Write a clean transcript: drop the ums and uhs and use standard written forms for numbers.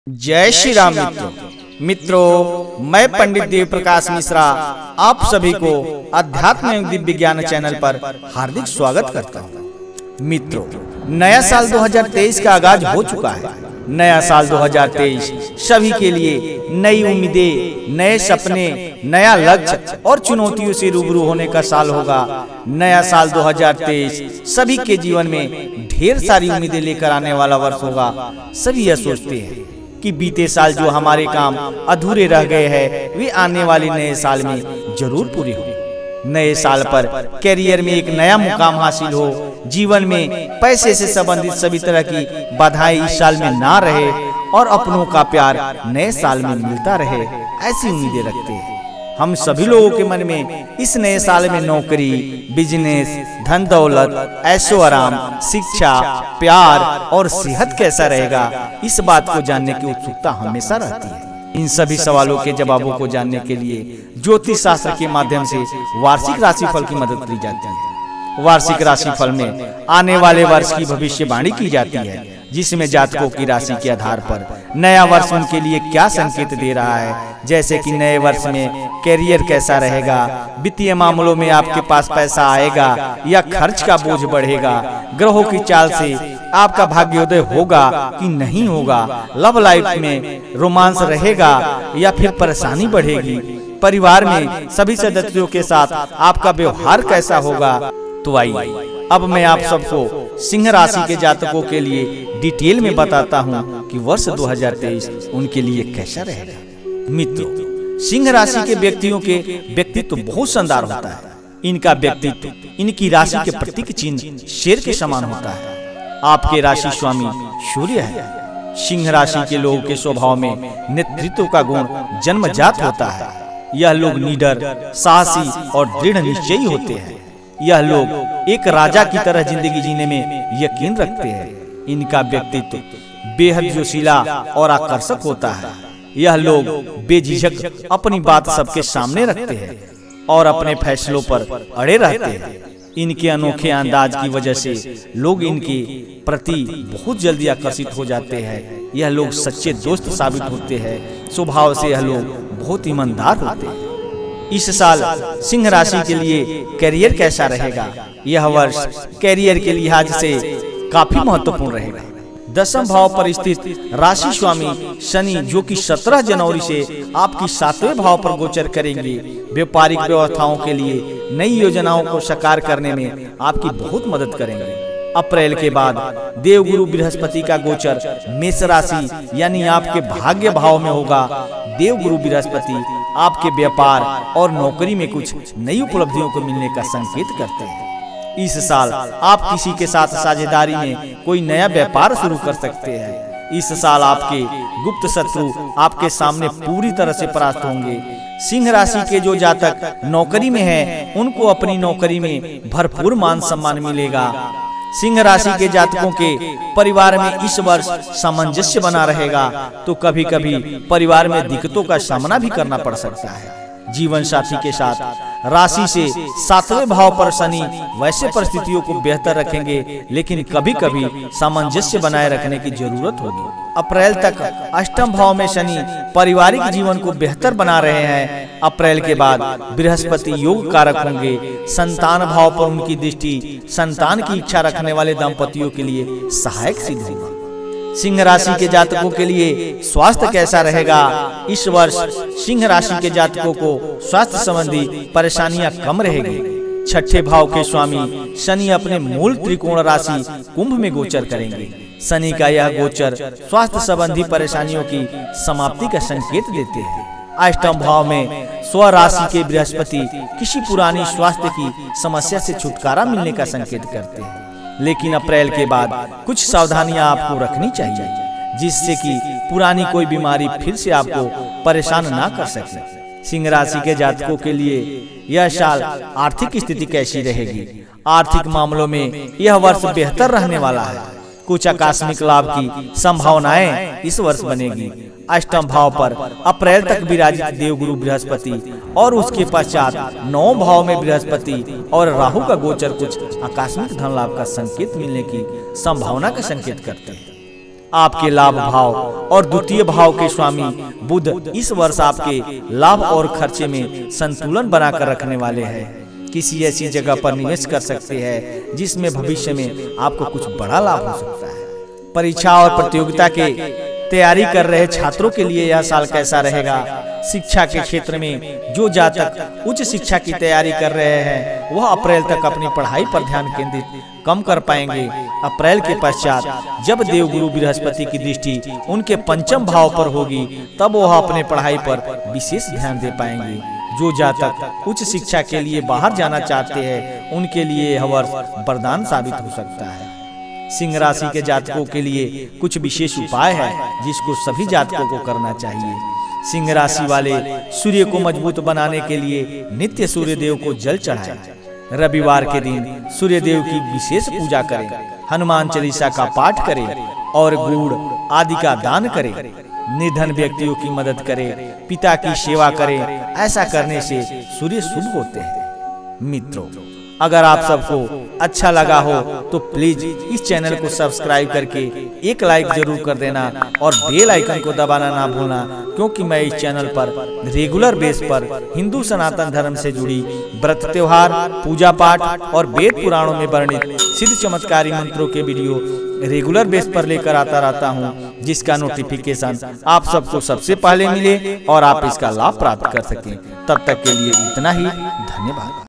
जय श्री राम मित्रों, मैं पंडित देव प्रकाश मिश्रा आप सभी को अध्यात्म एवं दिव्य ज्ञान चैनल पर हार्दिक स्वागत करता हूँ। मित्रों, नया साल 2023 का आगाज हो चुका है। नया साल 2023 सभी के लिए नई उम्मीदें, नए सपने, नया लक्ष्य और चुनौतियों से रूबरू होने का साल होगा। नया साल 2023 सभी के जीवन में ढेर सारी उम्मीदें लेकर आने वाला वर्ष होगा। सभी यह सोचते हैं कि बीते साल जो हमारे काम अधूरे रह गए हैं वे आने वाले नए साल में जरूर पूरे हो। नए साल पर कैरियर में एक नया मुकाम हासिल हो, जीवन में पैसे से संबंधित सभी तरह की बाधाएं इस साल में ना रहे और अपनों का प्यार नए साल में मिलता रहे, ऐसी उम्मीदें रखते हैं। हम सभी लोगों के मन में इस नए साल में नौकरी, बिजनेस, धन दौलत, ऐशो आराम, शिक्षा, प्यार और सेहत कैसा रहेगा, इस बात को जानने की उत्सुकता हमेशा रहती है। इन सभी सवालों के जवाबों को जानने के लिए ज्योतिष शास्त्र के माध्यम से वार्षिक राशिफल की मदद ली जाती है। वार्षिक राशिफल में आने वाले वर्ष की भविष्यवाणी की जाती है, जिसमें जातकों की राशि के आधार पर नया वर्ष उनके लिए क्या संकेत दे रहा है। जैसे कि नए वर्ष में कैरियर कैसा रहेगा, वित्तीय मामलों में आपके पास पैसा आएगा या खर्च का बोझ बढ़ेगा, ग्रहों की चाल से आपका भाग्योदय होगा कि नहीं होगा, लव लाइफ में रोमांस रहेगा या फिर परेशानी बढ़ेगी, परिवार में सभी सदस्यों के साथ आपका व्यवहार कैसा होगा। तो आइए अब मैं आप सबको सिंह राशि के जातकों के लिए डिटेल में बताता हूँ कि वर्ष 2023 उनके लिए कैसा रहेगा। मित्रों, सिंह राशि के व्यक्तियों के व्यक्तित्व बहुत शानदार होता है। इनका व्यक्तित्व इनकी राशि के प्रतीक चिन्ह शेर के समान होता है। आपके राशि स्वामी सूर्य है। सिंह राशि के लोगों के स्वभाव में नेतृत्व का गुण जन्मजात होता है। यह लोग निडर, साहसी और दृढ़ निश्चयी होते हैं। यह लोग एक राजा की तरह जिंदगी जीने में यकीन रखते हैं। इनका व्यक्तित्व बेहद जोशीला और आकर्षक होता है। यह लोग बेझिझक अपनी बात सबके सामने रखते हैं और अपने फैसलों पर अड़े रहते हैं। इनके अनोखे अंदाज की वजह से लोग इनके प्रति बहुत जल्दी आकर्षित हो जाते हैं। यह लोग सच्चे दोस्त साबित होते हैं। स्वभाव से यह लोग बहुत ईमानदार होते हैं। इस साल सिंह राशि के लिए कैरियर कैसा रहेगा? यह वर्ष कैरियर के लिहाज से काफी महत्वपूर्ण रहेगा। दशम भाव पर स्थित राशि स्वामी शनि, जो कि 17 जनवरी से आपकी 7वें भाव पर गोचर करेंगे, व्यापारिक व्यवस्थाओं के लिए नई योजनाओं को साकार करने में आपकी बहुत मदद करेंगे। अप्रैल के बाद देवगुरु बृहस्पति का गोचर मेष राशि यानी आपके भाग्य भाव में होगा। देवगुरु बृहस्पति आपके व्यापार और नौकरी में कुछ नई उपलब्धियों को मिलने का संकेत करते हैं। इस साल आप किसी के साथ साझेदारी में कोई नया व्यापार शुरू कर सकते हैं। इस साल आपके गुप्त शत्रु आपके सामने पूरी तरह से परास्त होंगे। सिंह राशि के जो जातक नौकरी में हैं, उनको अपनी नौकरी में भरपूर मान सम्मान मिलेगा। सिंह राशि के जातकों के परिवार में इस वर्ष सामंजस्य बना रहेगा, तो कभी कभी परिवार में दिक्कतों का सामना भी करना पड़ सकता है। जीवन साथी के साथ राशि से 7वें भाव पर शनि वैसे परिस्थितियों को बेहतर रखेंगे, लेकिन कभी कभी सामंजस्य बनाए रखने की जरूरत होगी। अप्रैल तक अष्टम भाव में शनि पारिवारिक जीवन को बेहतर बना रहे हैं। अप्रैल के बाद बृहस्पति योग कारक होंगे। संतान भाव पर उनकी दृष्टि संतान की इच्छा रखने वाले दंपतियों के लिए सहायक सिद्ध होगी। सिंह राशि के जातकों के लिए स्वास्थ्य कैसा रहेगा? इस वर्ष सिंह राशि के जातकों को स्वास्थ्य संबंधी परेशानियां कम रहेगी। छठे भाव के स्वामी शनि अपने मूल त्रिकोण राशि कुंभ में गोचर करेंगे। शनि का यह गोचर स्वास्थ्य संबंधी परेशानियों की समाप्ति का संकेत देते हैं। अष्टम भाव में स्व राशि के बृहस्पति किसी पुरानी स्वास्थ्य की समस्या से छुटकारा मिलने का संकेत करते हैं, लेकिन अप्रैल के बाद कुछ सावधानियां आपको रखनी चाहिए, जिससे कि पुरानी कोई बीमारी फिर से आपको परेशान ना कर सके। सिंह राशि के जातकों के लिए यह साल आर्थिक स्थिति कैसी रहेगी? आर्थिक मामलों में यह वर्ष बेहतर रहने वाला है। कुछ आकस्मिक लाभ की संभावनाएं इस वर्ष बनेगी। अष्टम भाव पर अप्रैल तक विराजित देवगुरु बृहस्पति और उसके पश्चात 9 भाव में बृहस्पति और राहु का गोचर कुछ आकस्मिक धन लाभ का संकेत मिलने की संभावना का संकेत करते हैं। आपके लाभ भाव और द्वितीय भाव के स्वामी बुध इस वर्ष आपके लाभ और खर्चे में संतुलन बनाकर रखने वाले हैं। किसी ऐसी जगह पर निवेश कर सकते हैं जिसमें भविष्य में आपको कुछ बड़ा लाभ हो सकता है। परीक्षा और प्रतियोगिता के तैयारी कर रहे छात्रों के लिए यह साल कैसा रहेगा? शिक्षा के क्षेत्र में जो जातक उच्च शिक्षा की तैयारी कर रहे हैं वह अप्रैल तक अपनी पढ़ाई पर ध्यान केंद्रित कम कर पाएंगे। अप्रैल के पश्चात जब देवगुरु बृहस्पति की दृष्टि उनके पंचम भाव पर होगी तब वह अपने पढ़ाई पर विशेष ध्यान दे पाएंगे। जो जातक उच्च शिक्षा के लिए बाहर जाना चाहते हैं उनके लिए यह वर्ष वरदान साबित हो सकता है। सिंह राशि के जातकों के लिए कुछ विशेष उपाय है जिसको सभी जातकों को करना चाहिए। सिंह राशि वाले सूर्य को मजबूत बनाने के लिए नित्य सूर्य देव को जल चढ़ाएं। रविवार के दिन सूर्य देव की विशेष पूजा करें, हनुमान चालीसा का पाठ करें और गुड़ आदि का दान करें। निर्धन व्यक्तियों की मदद करें, पिता की सेवा करें। ऐसा करने से सूर्य शुभ होते हैं। मित्रों, अगर आप सबको अच्छा लगा हो तो प्लीज इस चैनल को सब्सक्राइब करके एक लाइक जरूर कर देना और बेल आइकन को दबाना ना भूलना, क्योंकि मैं इस चैनल पर रेगुलर बेस पर हिंदू सनातन धर्म से जुड़ी व्रत त्योहार, पूजा पाठ और वेद पुराणों में वर्णित सिद्ध चमत्कारी मंत्रों के वीडियो रेगुलर बेस पर लेकर आता रहता हूं, जिसका नोटिफिकेशन आप सबको सबसे पहले मिले और आप इसका लाभ प्राप्त कर सकें। तब तक के लिए इतना ही। धन्यवाद।